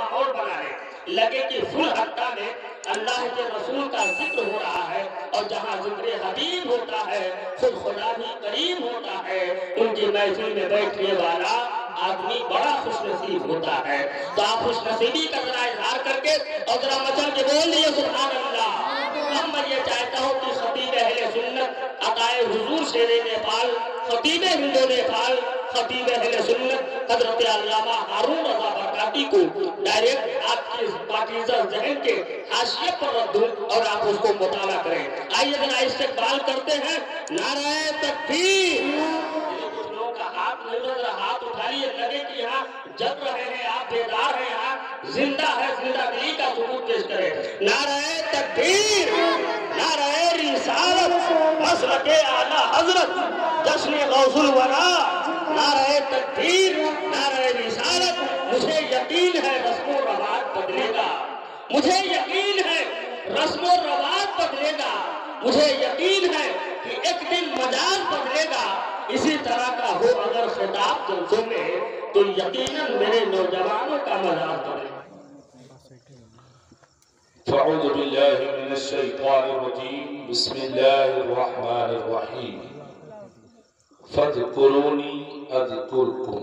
माहौल बनाए, लगे कि फुल हत्ता में अल्लाह के रसूल का जिक्र हो रहा है और जहाँ जिक्र हबीब होता है खुद खुदा भी करीब होता है, उनकी महफिल में बैठने वाला आदमी बड़ा खुशनसीब होता है। तो आप खुशनसीबी का जरा इजहार करके और जरा मचल के बोल दिए सुभान अल्लाह। अब मैं ये चाहता हूँ कि खतीब अहले सुन्नत अताए हुजूर शेरे नेपाल, खतीब हिंदो नेपाल, खतीब अहले सुन्नत हजरत अल्लामा हारून रज़ा बरकाती को डायरेक्ट आपके पाकीज़ा ज़हन के हाशिए पर रख दूं और आप उसको मुताला करें। आइए जरा इस्तेक़बाल करते हैं। नाराए तकबीर। कुछ लोगों का हाथ नहीं लग रहा, हाथ उठा लिए, लगे कि यहाँ जग रहे हैं, आप बेदार हैं, यहाँ जिंदा है, जिंदगी का सबूत पेश करें। नाराए तकबीर, नाराए रिसालत, मसलके आला हजरत, जश्न गौसुल वरा, नाराए तकबीर, नाराए रिसालत। मुझे यकीन है रस्मो रवाज बदलेगा, मुझे यकीन है रस्मो रवाज बदलेगा, मुझे यकीन है कि एक दिन मजाज बदलेगा। इसी तरह का हो अगर खिताब जलसों में तो यकीनन मेरे नौजवानों का मजाज बदलेगा। फ़अऊज़ु बिल्लाहि मिनश शैतानिर रजीम, बिस्मिल्लाहिर रहमानिर रहीम। फ़ज़कुरूनी अज़कुरकुम।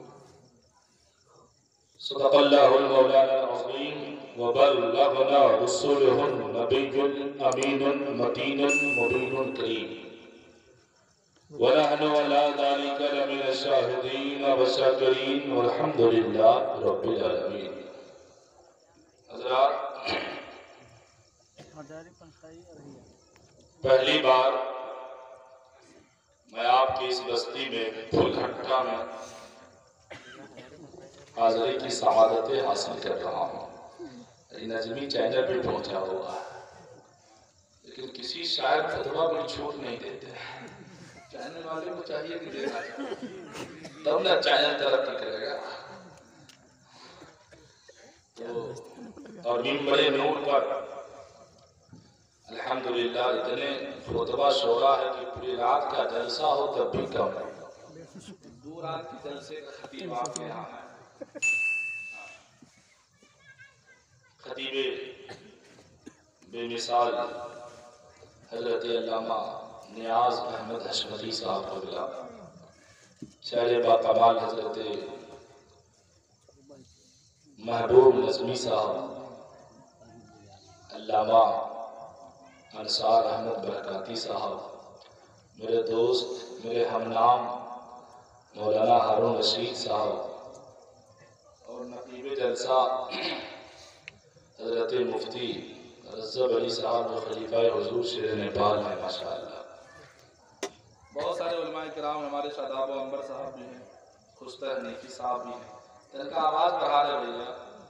सदक़ल्लाहुल मौलाना अज़ीम व बल्लगना रसूलुहुन नबियुल अमीनुल मतीनुल मुबीनुल करीम व नहनु अला ज़ालिका लमिन शाहिदीन व शाकिरीन वल्हम्दुलिल्लाहि रब्बिल आलमीन। हज़रात, पहली बार मैं आपकी इस बस्ती में फुलहट्टा में हाज़िरी की सआदतें हासिल कर रहा हूँ। नजमी चैनल पे पहुंचा होगा, लेकिन किसी शायर फतवा में छूट नहीं देते। चैनल वाले को चाहिए कि देना चाहिए, तब ना चैनल तरक्की करेगा। तो और मिंबरे नूर पर अल्हम्दुलिल्लाह इतने खुतबा शोरा है कि पूरी रात का जलसा हो तब भी कम है। 2 रात के जलसे का खतीब आपके यहाँ है। खतीबे बेमिसाल हजरत अल्लामा नियाज अहमद हशमती साहब अगला, शायर बाकमाल हजरत महबूब नज़मी साहब, अल्लामा अंसार अहमद बरकाती साहब, मेरे दोस्त मेरे हमनाम मौलाना हारून रशीद साहब और नकीब जलसा हजरत मुफ्ती रज़्ज़ब अली साहब जो खलीफा हुजूर शेर नेपाल है माशाअल्लाह। बहुत सारे उलमा किराम हमारे शादाब अंबर साहब भी हैं, खुस्ता हनीफी साहब भी हैं। इनका आवाज़ बढ़ा दे भैया,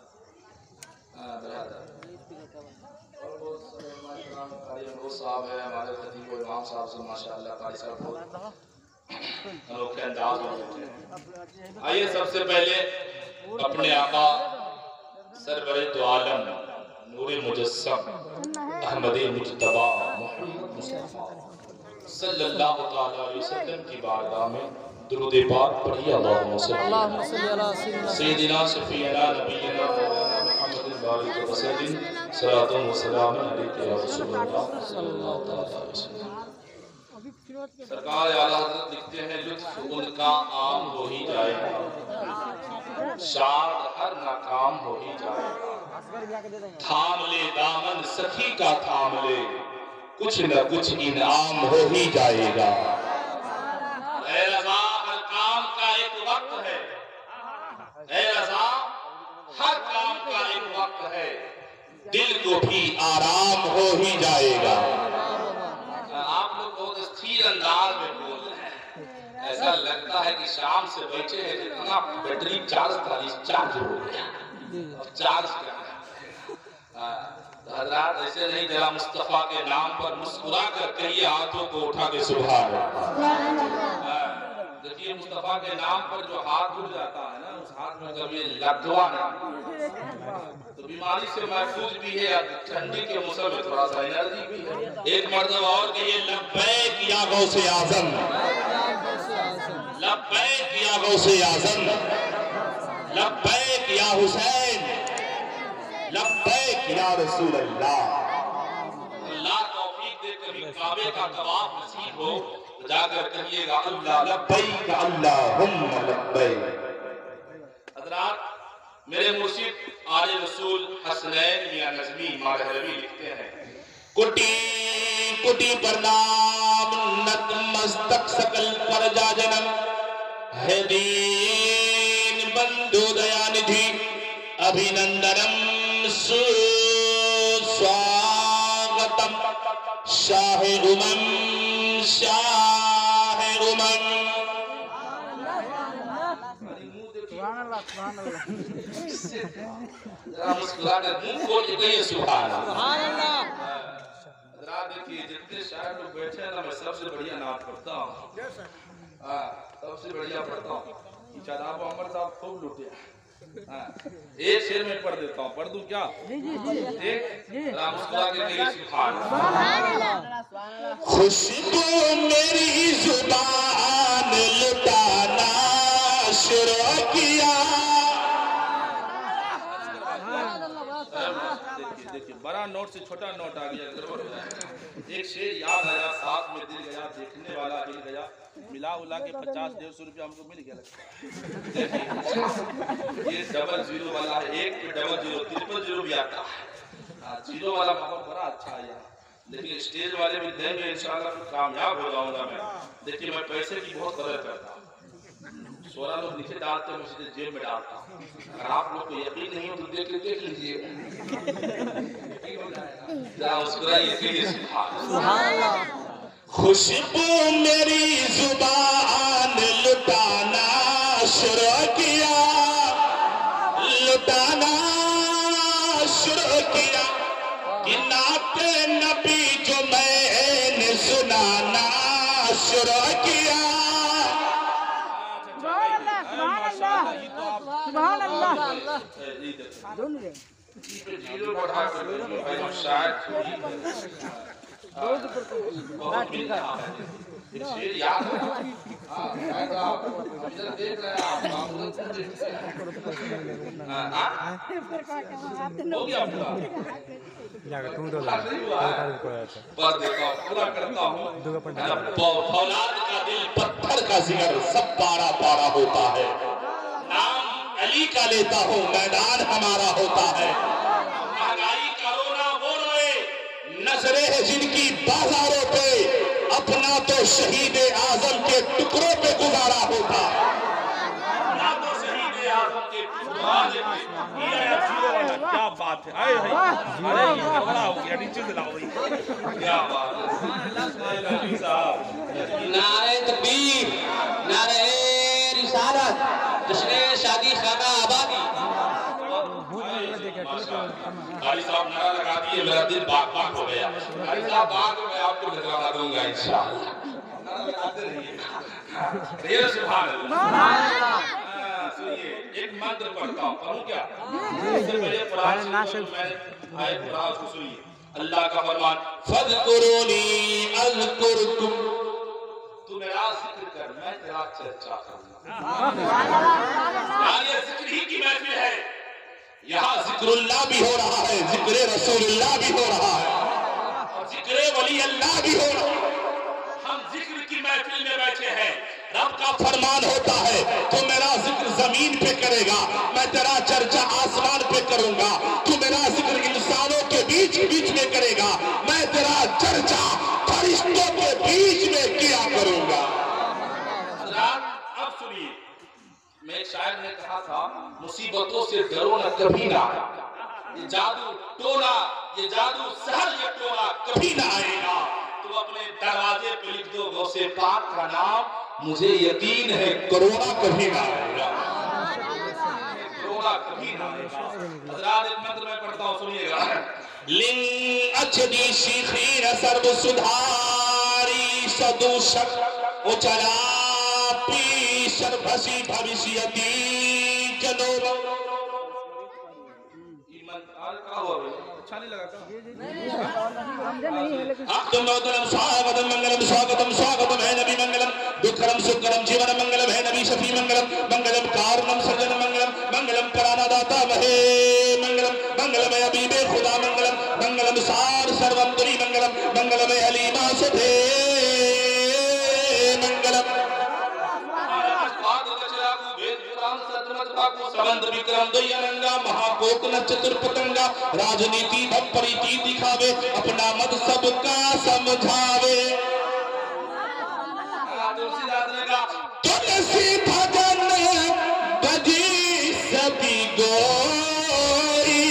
बढ़ा दे। और बहुत सारे उलमा किराम, कारी अमरोज साहब है हमारे खतीब व इमाम साहब से माशाअल्लाह, कारी साहब बहुत अनोखे अंदाज में बैठे हैं। आइए सबसे पहले अपने आका सरवरे तो आलम नूरे मुजस्सम अहमदे मुज्तबा मुहम्मद मुस्तफा सल्लल्लाहु तआला अलैहि वसल्लम की बारगाह में दुरूद पाक पढ़िए। अल्लाहुम्मा सल्ली अला सय्यिदिना शफीअना नबिय्यिना मौलाना मुहम्मद बारिक वसल्लिम सलातुन व सलामुन अलैका या रसूलल्लाह सल्लल्लाहु तआला अलैहि वसल्लम। सरकार आला हज़रत लिखते हैं, लुत्फ उनका आम हो ही जाएगा, शाद हर नाकाम हो ही जाएगा। थाम ले दामन सखी का थाम ले, कुछ न कुछ इनाम हो ही जाएगा। ऐ रज़ा हर काम का एक वक्त है, ऐ रज़ा हर काम का एक वक्त है, दिल को भी आराम हो ही जाएगा। आप लोग बहुत स्थिर अंदाज में बोल रहे हैं, ऐसा लगता है कि शाम से बैठे हैं, जितना बैटरी चार्ज हो गया, अब चार्ज क्या है। हज़रात ऐसे नहीं, जरा मुस्तफा के नाम पर मुस्कुरा कर कहिए, हाथों को उठा के सुभान अल्लाह। देखिए मुस्तफा के नाम पर जो हाथ उठ जाता है ना, उस हाथ में जब ये लदवा ना तो बीमारी से महफूज भी है, ठंडी के मौसम में थोड़ा सा एनर्जी भी है। एक मर्तबा और कहिए, लब्बैक या गौसे आज़म, लब्बैक या गौसे आज़म, लब्बैक या हुसैन, या रसूल अल्लाह। अल्लाह तौफीक दे, कभी काबे का तवाफ नसीब हो तो जाकर कहिएगा अल्लाह लब्बैक अल्लाहुम्मा लब्बैक। हज़रात, मेरे मुर्शिद आले रसूल हसनैन मियां नज़मी मारहवी लिखते हैं, कुटी कुटी प्रणाम नतमस्तक सकल पर जा जन्म है दीन बंधु दयानिधि अभिनंदनम सुस्वागतम शाह उमम शाह उमम। जरा मुस्कुराकर मुंह खोल के कहिए सुभान अल्लाह। देखिए जितने शायर लोग बैठे हैं ना, मैं सबसे बढ़िया नात पढ़ता हूँ, सबसे बढ़िया पढ़ता हूँ। जनाब अमर साहब खूब लूटे। एक शेर में पढ़ देता हूँ, पढ़ दूं क्या? एक मुस्कुरा के कहिए सुभान अल्लाह। खुशबू मेरी जुबान लुटाना शुरू किया। देखिए बड़ा नोट से छोटा नोट आ गया, गड़बड़ हो जाए। एक शेर याद आया, साथ में दिल गया, देखने वाला हिल गया, मिला उला के 50-150 रुपया हमको मिल गया लगता है। ये डबल जीरो वाला है, एक पे डबल जीरो, ट्रिपल जीरो भी आता है। जीरो वाला माहौल बड़ा अच्छा है यहाँ, लेकिन स्टेज वाले भी देंगे इंशाल्लाह, फिर कामयाब हो जाऊंगा मैं। देखिए मैं पैसे की बहुत कदर करता हूँ। 16 लोग नीचे डालते हैं, मैं सीधे जेब में डालता हूँ। अगर आप लोग को यकीन नहीं हो तो देख लीजिए। खुशबू मेरी जुबान लुटाना शुरू किया, लुटाना शुरू किया कि नाते नबी जो मैंने सुनाना शुरू किया। सुभान अल्लाह। जीरो बढ़ा कर शायद शेर याद है। देख रहे हैं आप हो गया पूरा करता हूँ। फौलाद का दिल पत्थर का जिगर सब पारा पारा होता है। नाम अली का लेता हूँ, मैदान हमारा होता है। महंगाई करोना वो रोए, नजरे है जिनकी बाजारों पे, अपना तो शहीद आजम के टुकड़ों पे गुजारा होता है। अपना तो शहीद आजम के क्या बात है, अरे ये बड़ा हो गया, नीचे से लाओ भाई, क्या बात है। नारे तकबीर, नारे रिसालत, जश्न शादी खाना आबादी। भाई साहब नारा लगा दिए, मेरा दिल बाग बाग हो गया। भाई साहब बाग में आपको नजराना दूंगा इंशाअल्लाह। नारा लगाते रहिए। ये सुभान अल्लाह। सुनिए एक मंत्र पढ़ता हूँ, पढ़ूं क्या? इससे पहले कुरान से मैंने आयत पढ़ा, उसको सुनिए। अल्लाह का फरमान, फज़कुरूनी अज़कुरकुम। तू मेरा जिक्र कर, मैं तेरा चर्चा करूंगा। ये जिक्र ही की महफिल है। यहाँ जिक्रुल्लाह भी हो रहा है, जिक्र रसूलुल्लाह भी हो रहा है, और जिक्र वली अल्लाह भी हो रहा है। हम जिक्र की महफिल में बैठे हैं। रब का फरमान होता है, तू मेरा जिक्र जमीन पे करेगा, मैं तेरा चर्चा आसमान पे करूंगा। तू मेरा जिक्र इंसानों के बीच बीच में करेगा, मैं तेरा चर्चा फरिश्तों के बीच में किया करूंगा। अब सुनिए, मैं एक शायर ने कहा था, मुसीबतों से डरो न कभी ना, ये जादू टोना, ये जादू सहर ये टोना कभी ना आएगा। तो अपने दरवाजे पे लिख दो गौसे पाक का नाम, मुझे यकीन है कोरोना कभी ना आएगा, कोरोना कभी ना आएगा। हज़रात एक मंत्र मैं पढ़ता हूँ, सुनिएगा। लिंग अचदी शिखीर सर्व सुधारी सदूषक उचला पीशर भसी भविष्यति जनोब। अच्छा नहीं लगा स्वागतम मंगलम स्वागतम स्वागतम है नबी मंगलम दुखरम सुखरम जीवन मंगलम है नबी शफी मंगलम मंगलम कारणम सजन मंगलम मंगलम प्राणदाता वहे मंगलम मंगलम है अबीबे खुदा मंगलम संसार सर्वंतरी मंगलम मंगलम हलीमा सुधे मंगलम संबंध विक्रम दयानंगा महाकोक चतुर्पतंगा राजनीति परिधि दिखावे अपना मत सबका समझावे। तुलसी भजन बजी सभी गोरी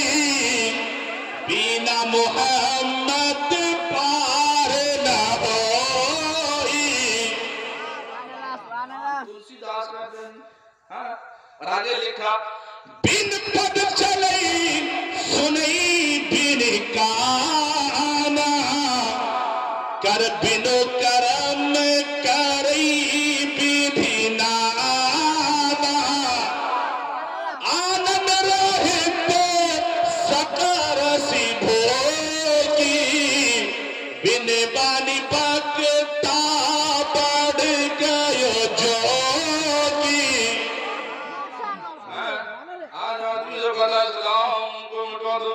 बिना मोहम्मद पार न होई। तुलसीदास का और आगे लिखा बिन पद चलई सुनई बिन काना कर बिनो करम करई विधि नाना आनंद रहित सकर सी भोगी बिन बानी बकता बढ़ गयो जोगी। आज आदमी जो कहता है इस्लाम को मिटा दो,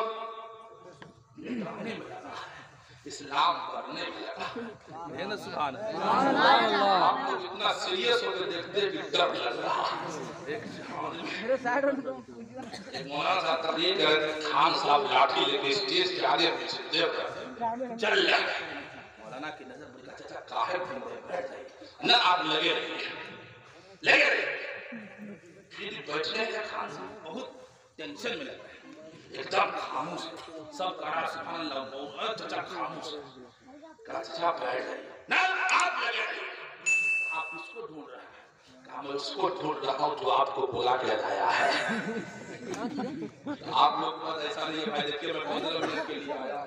इस्लाम करने में लगा ना। सुभान अल्लाह। आप लोग इतना सीरियस होकर देखते हैं कि डर लग रहा है। एक मौलाना साहब तकरीर कर रहे थे, खान साहब लाठी लेके स्टेज के आगे पीछे देख रहे चल रहे। मौलाना की नजर मुझे कहा चाचा काहे घूम रहे बैठ जाइए ना, आप लगे रहिए। बैठने का खान साहब बहुत टेंशन में लग रहे हैं, एकदम खामोश, सब कहा सुभान अल्लाह, बहुत चाचा खामोश। कहा चाचा बैठ जाइए ना, आप लगे रहिए। आप किसको ढूंढ रहे हैं? कहा मैं उसको ढूंढ रहा हूँ जो आपको बुला के लाया है। आप लोग को ऐसा नहीं है भाई, देखिए मैं 15 मिनट के लिए आया,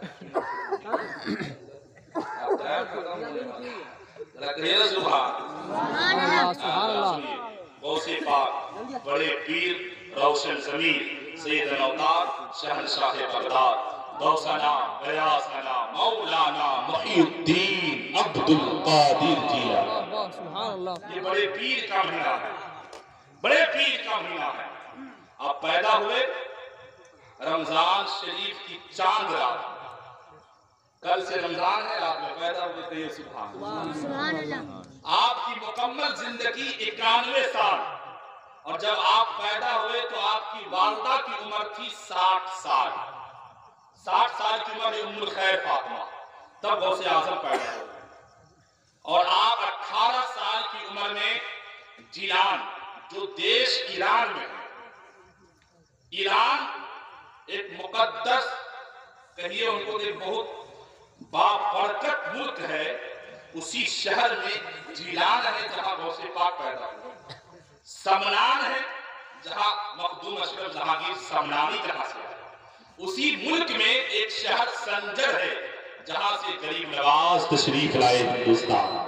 अब टाइम खत्म होने वाला है। रखिए सुभान अल्लाह। गौसे पाक बड़े पीर रोशन जमीर सैयद अवतार शहंशाह बगदाद दौसना गयासना मौलाना मुहीउद्दीन अब्दुल कादिर जिलानी। सुभान अल्लाह। ये बड़े पीर का महीना है, बड़े पीर का महीना है। आप पैदा हुए रमजान शरीफ की चांद रात, कल से रमजान है, रात में पैदा हुए थे। सुभान अल्लाह। आपकी मुकम्मल जिंदगी 91 साल, और जब आप पैदा हुए तो आपकी वालदा की उम्र थी 60 साल। 60 साल की उम्र उम्मुल खैर फातिमा, तब गौसे आजम पैदा हुए। और आप 18 साल की उम्र में जिलान, जो देश ईरान में है, ईरान एक मुकद्दस कहिए उनको, एक बहुत बाबरकत मुल्क है, उसी शहर में जिलान है जहां गौसे पाक पैदा हुए। समनान है जहां मखदूम अशरफ जहांगीर समनानी जहां से आए। उसी मुल्क में एक शहर संजर है जहां से गरीब नवाज तशरीफ लाए हिंदुस्तान।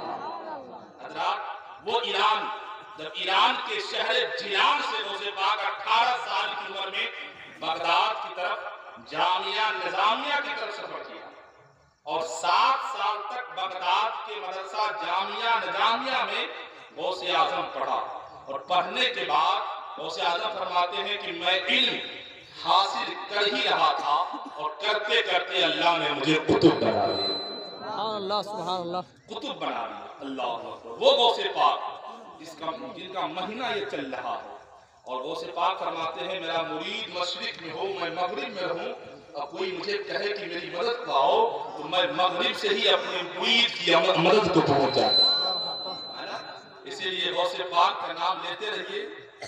वो ईरान, जब ईरान के शहर जिलान से गौसे पाक 18 साल की उम्र में बगदाद की तरफ जामिया निजामिया की तरफ सफर किया, और 7 साल तक बगदाद के मदरसा जामिया निजामिया में गौसे आजम पढ़ा। और पढ़ने के बाद गौसे आजम फरमाते हैं कि मैं इल्म हासिल कर ही रहा था, और करते करते अल्लाह ने मुझे कुतुब बना दिया। सुभान अल्लाह, सुभान अल्लाह। कुतुब बना दिया, अल्लाह अकबर। वो गौसे पाक जिनका महीना ये चल रहा है, और गौसे पाक फरमाते हैं मेरा मुरीद मशरिक में हो, मैं मगरिब में रहूं, और कोई मुझे कहे कि मेरी मदद पाओ, तो मैं मगरिब से ही अपने मुरीद की मदद को पहुंच जाता। इसीलिए गौसे पाक का नाम लेते रहिए,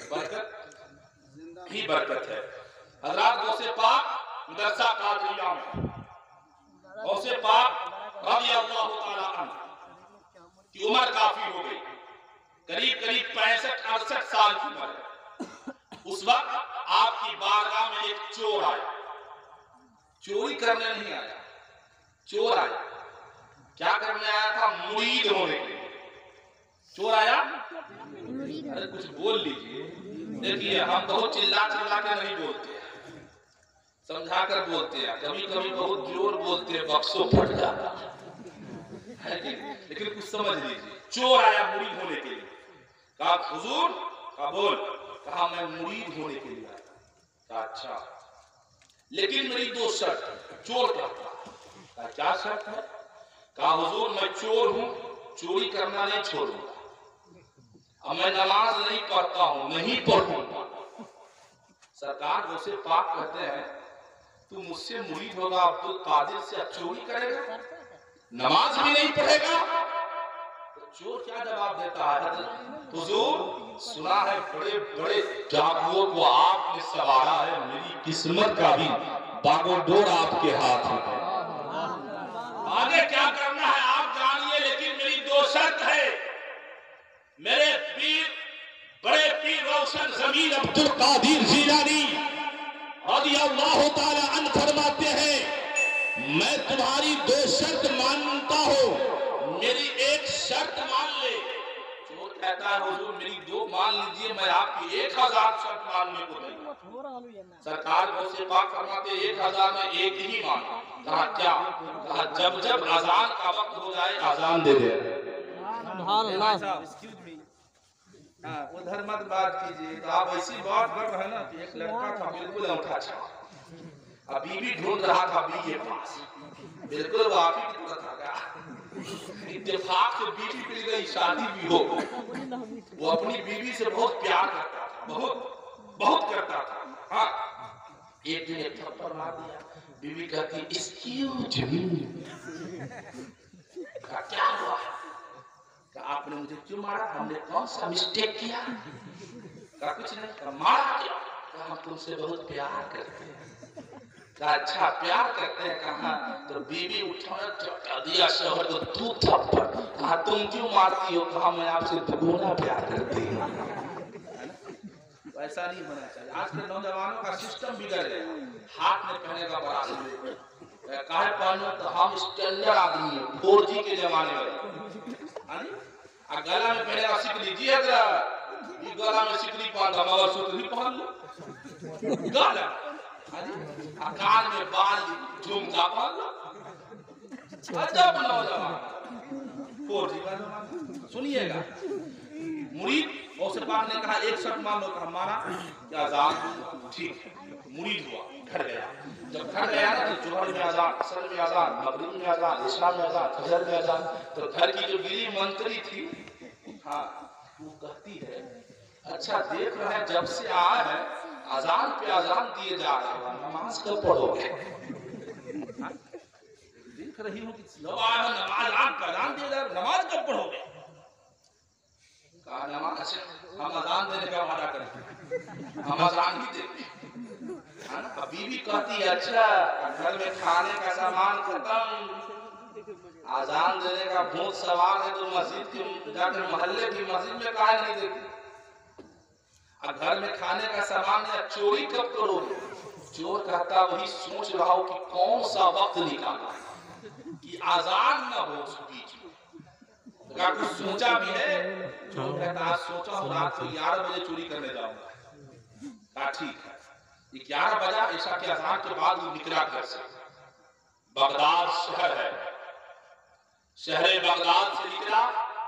बरकत ही बरकत है। हजरात गौसे पाक मदरसा कादरिया में गौसे पाक रज़ी अल्लाह तआला अन्हु की उम्र काफी हो गई, करीब करीब 65-68 साल की उम्र है। उस वक्त आपकी बारगाह में एक चोर आया, चोरी करने नहीं आया, चोर आया। क्या करने आया था? मुरीद होने के लिए चोर आया। अरे कुछ बोल लीजिए। देखिए हम बहुत चिल्ला चिल्ला के नहीं बोलते, समझा कर बोलते हैं। कभी कभी बहुत जोर बोलते हैं, बक्सो फट जाता है, लेकिन कुछ समझ लीजिए। चोर आया मुरीद होने के लिए, कहा हुजूर, कहा बोल, कहा मैं मुरीद होने के लिए आया। कहा अच्छा, लेकिन मेरी 2 शर्त। चोर कहता क्या शर्त है? कहा हुजूर मैं चोर हूं, चोरी करना नहीं छोड़ूंगा, अब मैं नमाज नहीं पढ़ता हूं, नहीं पढ़ूंगा। सरकार उसे पाक कहते हैं तू मुझसे मुरीद होगा अब्दुल कादिर से, अब चोरी करेगा, नमाज भी नहीं पढ़ेगा, तो चोर क्या जवाब देता है? हुजूर सुना है बड़े बड़े डाकुओं को आपने सवारा है, मेरी किस्मत का भी बागडोर आपके हाथ में है। आगे क्या करना है आप जानिए, लेकिन मेरी दो शर्त है। मेरे पीर, बड़े पीर रोशन ज़मीन अब्दुल कादिर जीलानी रज़ियल्लाहु ताला अन्हु फरमाते हैं, मैं तुम्हारी दो शर्त मानता हूँ, मेरी एक शर्त मान ले। चोर कहता है हुजूर मेरी दो मान लीजिए, मैं आपकी 1000 शर्त मानने को तैयार। सरकार को से पाक फरमाते 1000 में एक ही मानो। कहा क्या? कहा जब जब अजान का वक्त हो जाए अजान दे दे। उधर मत बात कीजिए, तो आप ऐसी बात कर रहे हैं ना कि एक लड़का था बिल्कुल अंगूठा छाप, अब बीवी ढूंढ रहा था बीवी के पास, बिल्कुल वो आप ही की तरह था। इत्तेफाक से बीवी मिल गई, शादी भी हो। वो अपनी बीवी से बहुत प्यार करता था, बहुत बहुत करता था। हाँ, एक दिन एक थप्पड़ मार दिया, बीवी कहती एक्सक्यूज मी। क्या हुआ? आपने मुझे क्यों मारा? हमने कौन सा मिस्टेक किया? कहा कुछ नहीं। मारा क्या? हम तुमसे बहुत प्यार करते हैं। कहा अच्छा प्यार करते हैं? कहा तो बीवी उठा दिया शोहर को 2 थप्पड़। कहा तुम क्यों मारती हो? कहा मैं आपसे दुगुना प्यार करती हूँ। ऐसा नहीं होना चाहिए। आज के नौजवानों का सिस्टम बिगड़ गया, हाथ में पहने का बड़ा काहे पहनो तो हम स्टैंडर्ड आदमी हैं, 4G के जमाने में। गला में पहनेगा सिकली, जी हजरत ये गला में सिकली बांधा, मगर सूत्र पहन लो गला, कान में बाल झुमका पहन लो। अजब नौजवान 4G का जमाना। सुनिएगा, मुरीद और से पाक ने कहा एक शर्त मान लो। कहा माना क्या? अजान ठीक है, मुरीद हुआ, घर गया। जब घर गया ना तो जोहर में अजान, असर में अजान, मगरिब में अजान, इशा में अजान, फजर में अजान। तो घर की जो गिरी मंत्री थी, हाँ, वो कहती है अच्छा देख रहे हैं जब से आए हैं अजान पे अजान दिए जा रहे हैं, नमाज कब पढ़ोगे? देख रही हूँ कि नमाज आप अजान दिए जा रहे, नमाज कब पढ़ोगे? कहा नमाज हम अजान देने का वादा करते, हम अजान ही देते। बीवी कहती है अच्छा घर में खाने का सामान खत्म, आजान देने का भूत सवार है, तो मस्जिद की जाकर मोहल्ले की मस्जिद में काहे नहीं देती? और घर में खाने का सामान है, चोरी कब करोगे? चोर कहता वही सोच रहा हो कि कौन सा वक्त निकाला कि आजान न हो उस बीच में। अगर कुछ सोचा भी है, चोर कहता आज सोचा हूँ रात को 11 बजे चोरी करने जाऊंगा। कहा ठीक है, 11 बजा ऐसा के अजान के बाद वो निकला घर से। बगदाद शहर है, शहर बगदाद से निकला,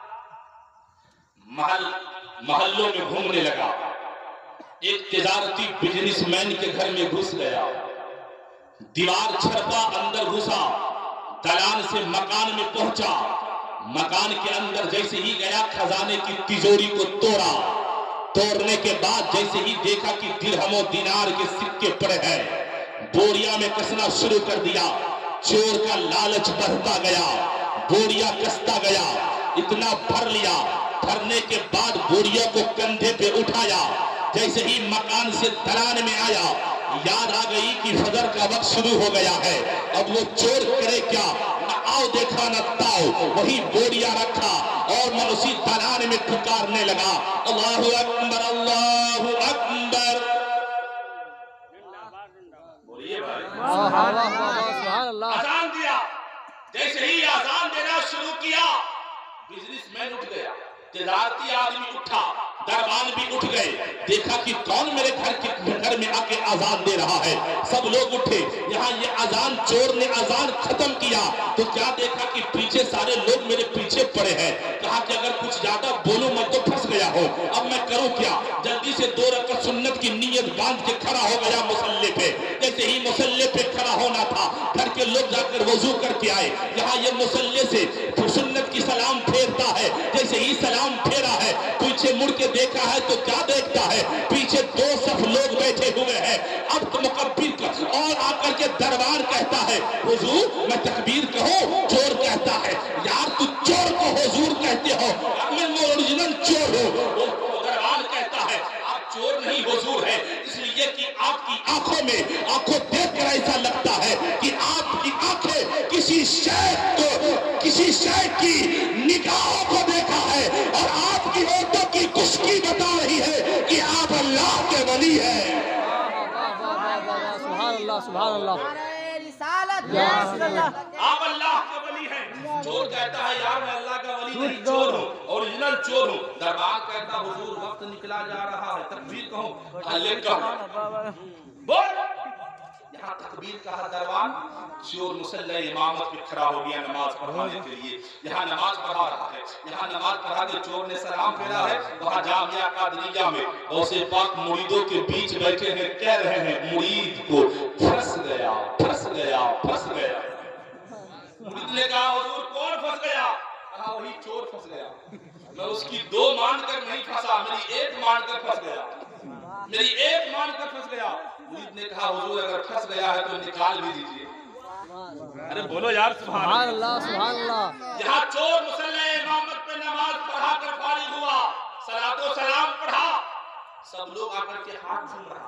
महल्लों में घूमने लगा। एक तिजारती बिजनेसमैन के घर में घुस गया, दीवार छरपा, अंदर घुसा, दलान से मकान में पहुंचा। मकान के अंदर जैसे ही गया खजाने की तिजोरी को तोड़ा। तोड़ने के बाद जैसे ही देखा कि दिरहम और दिनार के सिक्के पड़े हैं, बोरिया में कसना शुरू कर दिया। चोर का लालच बढ़ता गया, बोरिया कसता गया, इतना भर लिया। भरने के बाद बोरिया को कंधे पे उठाया। जैसे ही मकान से दलान में आया, याद आ गई कि फजर का वक्त शुरू हो गया है। अब वो चोर करे क्या? न आओ देखा न ताओ, वही बोरिया रखा और मैं उसी दलान में पुकारने लगा, अल्लाहु अकबर, अल्लाहु अकबर। बोलिए भाई, अजान दिया। जैसे ही अजान देना शुरू किया, बिजनेसमैन उठ गया, तिजारती आदमी उठा, दरबान भी उठ गए। देखा कि कौन मेरे घर में आके आजान दे रहा है। सब लोग उठे। यहाँ ये आजान, चोर ने आजान खत्म किया तो क्या देखा कि पीछे सारे लोग मेरे पीछे पड़े हैं। कहा कि अगर कुछ ज्यादा बोलूं मैं तो फंस गया हो, अब मैं करूं क्या? जल्दी से 2 रकात सुन्नत की नीयत बांध के खड़ा हो गया मुसल्ले पे। जैसे ही मुसल्ले पे खड़ा होना था, घर के लोग जाकर वजू करके आए। यहाँ ये मुसल्ले से सुन्नत की सलाम फेरता है, जैसे ही सलाम फेरा है पीछे मुड़ के देखा है तो क्या देखता है, पीछे 2 सफ लोग बैठे हुए हैं। अब तो मुकब्बिर और आकर के दरबार कहता है हुजूर मैं तकबीर कहूं? चोर कहता है यार तू चोर को हुजूर कहते हो, मैं ओरिजिनल चोर हूं। दरबार कहता है आप चोर नहीं हुजूर है, इसलिए कि आपकी आंखों में आंखों देखकर ऐसा लगता है कि आपकी आंखें किसी शय की निगाहों को देखा है और आपकी औरतों की खुशकी बता रही है कि आप अल्लाह के वली है। सुभान अल्लाह सुभान अल्लाह। आप अल्लाह के वली हैं। चोर कहता है यार मैं अल्लाह का वली नहीं, चोर हूँ, ओरिजिनल चोर हूँ। दरबार कहता हुजूर वक्त निकला जा रहा है, तकबीर कहूँ? अल्लाह का बोल। यहाँ तकबीर कहा, दरबार चोर मुसल्ला इमामत पे खड़ा हो गया नमाज पढ़ाने के लिए। यहाँ नमाज पढ़ा रहा है, यहाँ नमाज पढ़ा के चोर ने सलाम फेरा है। वहाँ जामिया कादरिया में गौसे पाक मुरीदों के बीच बैठे हैं, कह रहे हैं मुरीद को फंस गया फंस गया फंस गया। मुरीद ने कहा हुजूर कौन फंस गया? कहा वही चोर फंस गया। मैं उसकी 2 मानकर नहीं फंसा, मेरी 1 मानकर फंस गया, मेरी 1 मानकर फंस गया। मुरीद ने कहा हुजूर अगर फंस गया है तो निकाल भी दीजिए। अरे बोलो यार सुभान अल्लाह सुभान अल्लाह। यहाँ चोर मुसल्ला इमामत पे नमाज पढ़ा कर फारिग हुआ, सलातो सलाम पढ़ा, सब लोग आकर के हाथ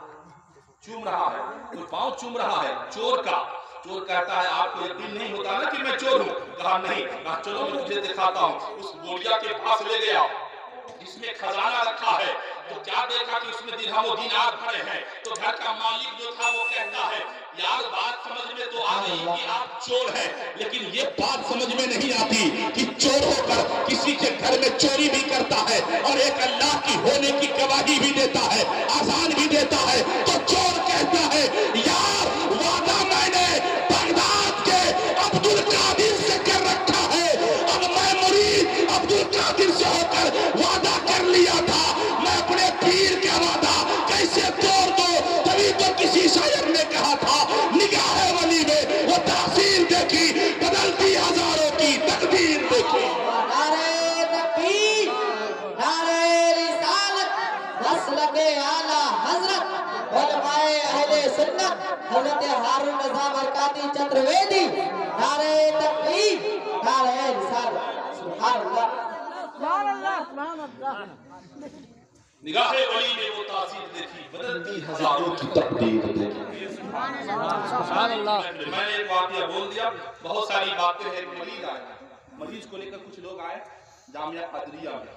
चूम रहा है, कोई पांव चूम रहा है चोर का। चोर कहता है आपको यकीन नहीं होता ना कि मैं चोर हूँ? कहा नहीं। कहा चलो मैं तुझे दिखाता हूँ। उस बोरिया के पास ले गया जिसमें खजाना रखा है, तो क्या देखा कि उसमें दिरहम और दीनार भरे हैं। तो घर का मालिक जो था वो कहता है यार बात समझ में तो आ गई कि आप चोर हैं, लेकिन ये बात समझ में नहीं आती कि चोर होकर किसी के घर में चोरी भी करता है और एक अल्लाह की होने की गवाही भी देता है, आजान भी देता है। तो चोर कहता है यार वादा मैंने बगदाद के अब्दुल कादिर से कर रखा है, अब मैं मुरीद अब्दुल कादिर से होकर वादा कर लिया था, मैं अपने पीर का वादा कैसे तोड़ दो? तभी तो किसी शायर ने कहा था निगाह वली में वो तासीर देखी बदलती हजारों की तकदीर देखी। नारे तकबीर, नारे रिसालत, मसलके आला हजरत उलमाए अहले सुन्नत हजरत हारून रज़ा बरकाती चतुर्वेदी। नारे तकबीर, नारे रिसालत। सुभान अल्लाह सुभान अल्लाह सुभान अल्लाह। निगाह वली में वो तासीर देखी बदलती हजारों की तकदीर देखी। सुभान अल्लाह। मैंने एक वाकया बोल दिया, बहुत सारी बातें हैं। मरीज आए, मरीज को लेकर कुछ लोग आए जामिया कादरिया में।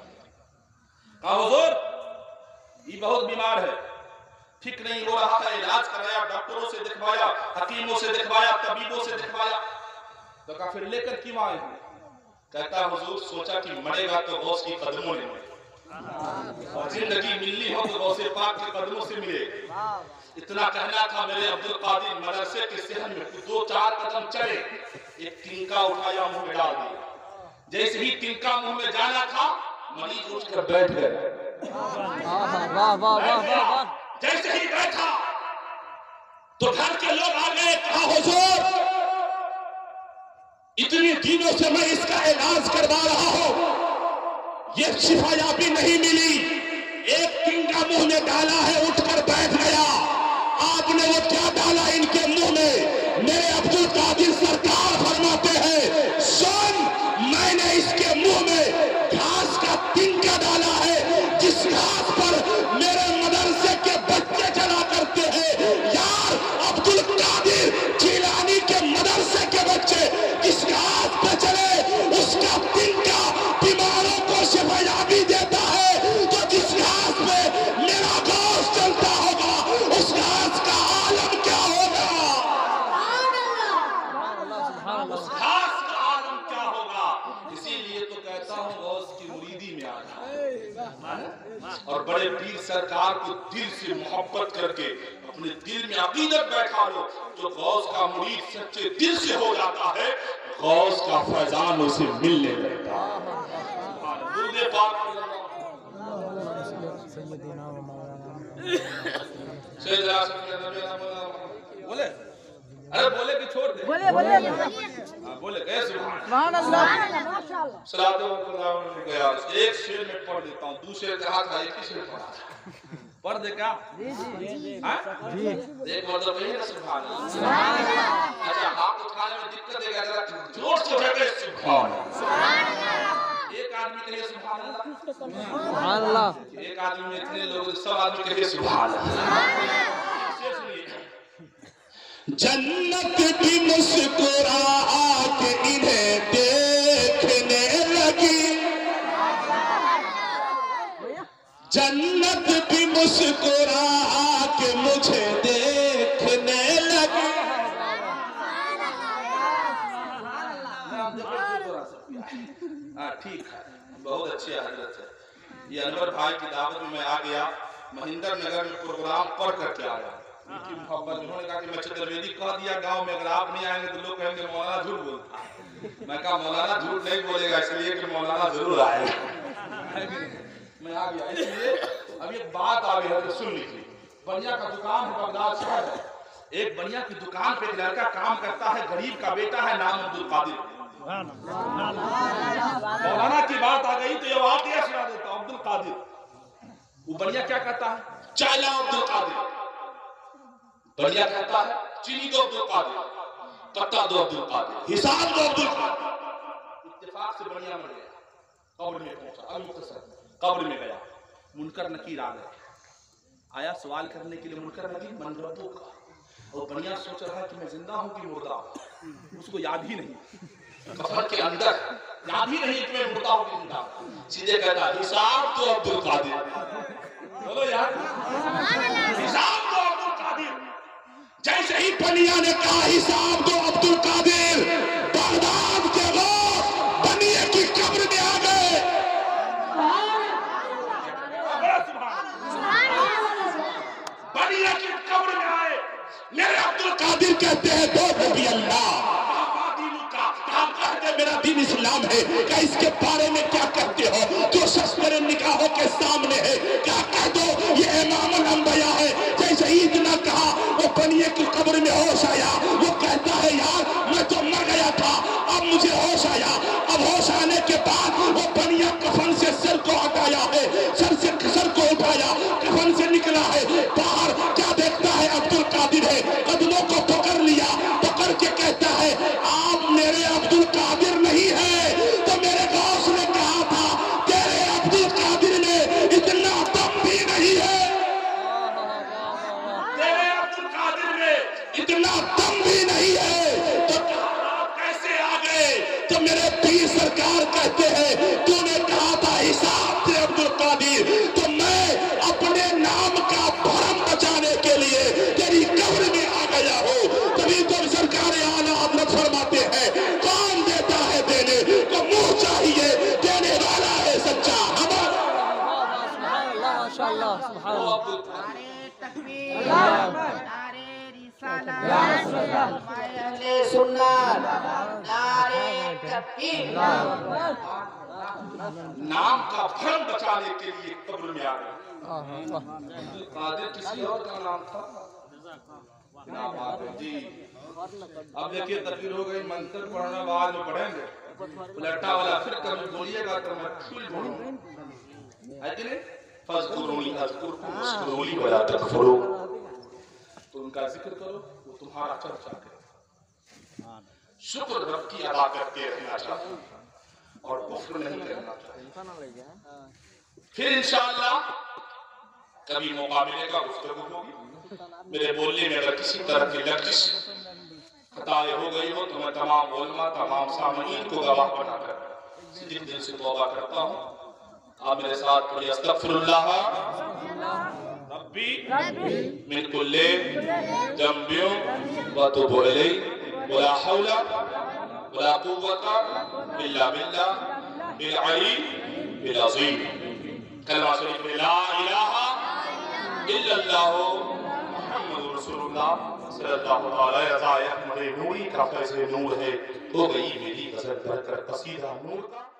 कहा हुजूर ये बहुत बीमार है, ठीक नहीं हो रहा है, इलाज कराया, डॉक्टरों से दिखवाया, हकीमों से दिखवाया, तबीबों से दिखवाया। तो कहा फिर लेकर क्यों आए हैं? कहता हुजूर सोचा कि मरेगा तो गौस की कदमों में मरे और जिंदगी मिलनी हो तो गौसे पाक के कदमों से मिले। इतना कहना था मेरे अब्दुल कादिर मदरसे के सहन में 2-4 कदम चले, एक तिनका उठाया मुंह में डाल दिया। जैसे ही तिनका मुंह में जाना था मरीज उठकर बैठ गए। वाह वाह वाह वाह। जैसे ही बैठा तो घर के लोग आ गए, कहा हुजूर इतने दिनों से मैं इसका इलाज करवा रहा हूं, ये शिफायाबी नहीं मिली, एक तिनका मुंह में डाला है उठकर बैठ गया। आपने वो क्या डाला इनके मुंह में? मेरे अब्दुल कादिर सरकार फरमाते हैं सुन, मैंने इसके मुंह में घास का तिनका डाला है, जिस घास पर मेरे मदरसे के बच्चे चला करते हैं। यार अब्दुल कादिर जिलानी के मदरसे के बच्चे जिस घास पे चले उसका तिनका बीमारों को शिफायाबी देता है। तो जिस घास पे मेरा घास चलता होगा उस घास का आलम क्या होगा? उस घास का आलम क्या होगा? इसीलिए तो कहता हूँ गौस की मुरीदी में आ जाओ और बड़े पीर सरकार को दिल से मोहब्बत करके अपने दिल में अकीदत बैठा लो। जो गौस का मुरीद सच्चे दिल से हो जाता है गौस का फैजान उसे मिलने लगता है। बोले अरे बोले कि छोड़ दे? बोले बोले हाँ, बोले गए सुभान अल्लाह सलातो व सलाम गया। एक शेर में पढ़ देता हूँ, दूसरे कहा था एक ही शेर पढ़ा था। पढ़ दे क्या? हाँ? एक मतलब नहीं है सुभान अल्लाह। अच्छा हाथ उठाने में दिक्कत है, जरा जोर से उठाइए सुभान अल्लाह। एक आदमी कहे सुभान अल्लाह, सुभान अल्लाह। एक आदमी में इतने लोग, सब आदमी कहे सुभान अल्लाह। जन्नत भी मुस्कुरा के इन्हें देखने लगी, जन्नत भी मुस्कुरा के मुझे देखने लगी। हाँ ठीक है, बहुत अच्छी हजरत है। ये अनवर भाई की दावत में मैं आ गया, महेंद्र नगर में प्रोग्राम पढ़ करके आया। उनकी मोहब्बत, उन्होंने कहा कि मैं चतुर्वेदी कह दिया गांव में, अगर आप नहीं आएंगे तो लोग कहेंगे मौलाना झूठ बोलता है। मैं कहा मौलाना झूठ नहीं बोलेगा, इसलिए कि मौलाना जरूर आएगा। मैं आ गया, इसलिए अब एक बात आ गई है तो सुन लीजिए। बनिया का दुकान है बगदाद शहर है, एक बनिया की दुकान पे एक लड़का काम करता है, गरीब का बेटा है, नाम अब्दुल कादिर। मौलाना की बात आ गई तो ये वाकया सुना देता हूं। अब्दुल कादिर, वो बनिया क्या कहता है? चाय लाओ अब्दुल कादिर। बनिया कहता है चीनी दो अब्दुल कादिर, पत्ता दो अब्दुल कादिर, हिसाब दो अब्दुल कादिर। इत्तेफाक से बनिया मर गया, कब्र में पहुंचा। अल-मुख्तसर कब्र में गया, मुनकर नकीर आ गए। आया सवाल करने के लिए मुनकर नकीर, मन रब्बुक का। और बनिया सोच रहा है कि मैं जिंदा हूं कि मुर्दा हूं, उसको याद ही नहीं, कफन के अंदर याद ही नहीं कि मैं मुर्दा हूं कि जिंदा। सीधे कहता हिसाब दो अब्दुल कादिर। बोलो यार, हिसाब दो अब्दुल कादिर। जैसे ही बनिया ने कहा हिसाब दो अब्दुल कादिर, बगदाद के लोग बनिया की कब्र में आ गए। बनिया की कब्र में आए, मेरे अब्दुल कादिर कहते हैं दो नबी अल्लाह, आप कहते मेरा दीन इस्लाम है, क्या इसके बारे में क्या कहते हो? जो शख्स मेरे निगाहों के सामने है, क्या कह दो ये इमामुल अंबिया है। जैसे ही इतना कहा, वो बनिए की कब्र में होश आया। वो कहता है यार मैं तो मर गया था, अब मुझे होश आया। अब होश आने के बाद वो बनिया कफन से सर को हटाया है, सर को उठाया, कफन से निकला है बाहर। क्या देखता है? अब्दुल कादिर है। कदमों को पकड़ लिया, पकड़ के कहता है आप मेरे अब्दुल कादिर नहीं है। तो मेरे गौस ने कहा था तेरे अब्दुल कादिर में इतना दम भी नहीं है, तेरे अब्दुल कादिर में इतना दम भी नहीं है। तो आप कैसे आ गए? तो मेरे पीर सरकार कहते हैं तूने कहा था हिसाब से अब्दुल कादिर, तो मैं अपने नाम का भरम बचाने के लिए तेरी कब्र में आ गया हूँ। तभी तो सरकार आला हजरत फरमाते हैं कौन देता है देने को मुंह चाहिए, देने वाला है सच्चा। माशाअल्लाह सुभान अल्लाह। अहले सुन्नत नारे तकबीर। नाम का भ्रम बचाने के लिए कब्र में आ गए। अब्दुल कादिर किसी और का नाम था जी। अब देखिए तकबीर हो गई, मंत्र पढ़ना बाद में पढ़ेंगे। उलटा वाला फिर कभी बोलिएगा तो मैं फूल बोलूं, है कि नहीं? फज़कुरूनी अज़कुरकुम वश्कुरूली वला तकफुरून। तो उनका जिक्र करो, वो तुम्हारा चर्चा करे। शुक्र रब की अदा करके रहना चाहिए और कुफ्र नहीं करना चाहिए। फिर इंशाअल्लाह कभी मौका मिलेगा, गुफ्तगू होगी। मेरे बोलने में अगर किसी तरह की लफ्ज़ खताएं हो गई हो तो मैं तमाम उलमा, तमाम सामईन को गवाह बनाकर सीधे दिल से तौबा करता हूँ। आप मेरे साथ पढ़िए अस्तगफिरुल्लाह रब्बी मिन कुल्ली ज़ंबिन व अतूबु इलैहि वला हौला वला कुव्वता इल्ला बिल्लाहिल अलीय्यिल अज़ीम। कलमा शरीफ में ला इलाहा इल्लल्लाह मुहम्मदुर रसूलुल्लाह सल्लल्लाहु अलैहि वसल्लम। मेरे नूरी का फैज़ नूर है, हो गई मेरी गज़ल बरकर कसीदा नूर का।